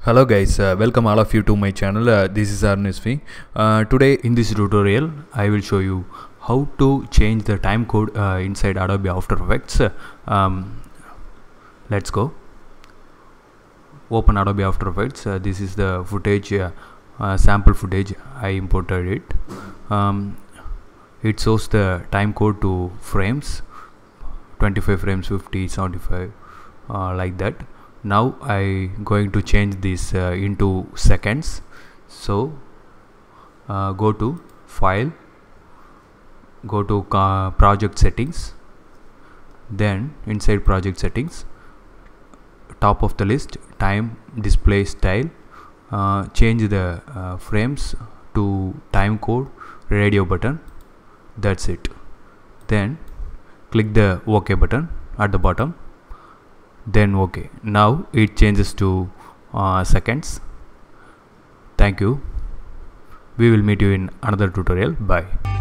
Hello guys, welcome all of you to my channel. This is Arun SV. Today in this tutorial I will show you how to change the time code inside Adobe After Effects. Let's go. Open Adobe After Effects. This is the footage, sample footage. I imported it. It shows the time code to frames, 25 frames, 50, 75, like that. Now I going to change this into seconds. So go to file, go to project settings, then inside project settings, top of the list, time display style, change the frames to time code radio button. That's it. Then click the OK button at the bottom, then OK. Now it changes to seconds. Thank you. We will meet you in another tutorial. Bye.